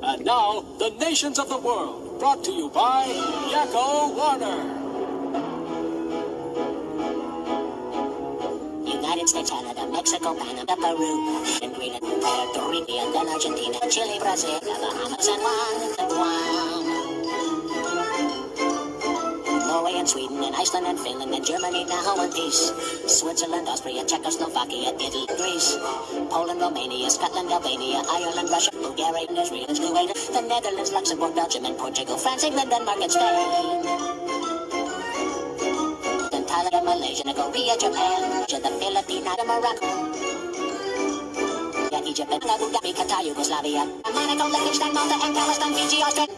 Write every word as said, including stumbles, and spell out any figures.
And now, the nations of the world, brought to you by Yakko Warner. United States, Canada, Mexico, Panama, Peru, and Greenland, Puerto Rico, and then Argentina, Chile, Brazil, the Bahamas, and Guam, and Guam. Norway and Sweden and Iceland and Finland and Germany now in peace. Switzerland, Austria, Czechoslovakia, Italy, Greece, Poland, Romania, Scotland, Albania, Ireland, Russia, Bulgaria, Israel, Kuwait, the Netherlands, Luxembourg, Belgium, and Portugal, France, England, Denmark, and Spain. Then Thailand, Malaysia, Korea, Japan, the Philippines, and Morocco. Egypt, and Abu Dhabi, Qatar, Yugoslavia, Monaco, Liechtenstein, Malta, and Palestine, Fiji, Australia.